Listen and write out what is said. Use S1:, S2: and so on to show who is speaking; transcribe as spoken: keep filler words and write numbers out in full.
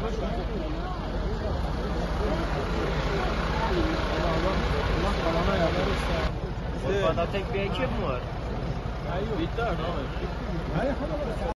S1: Urfa'da tek bir ekip mi var?
S2: Bitti abi.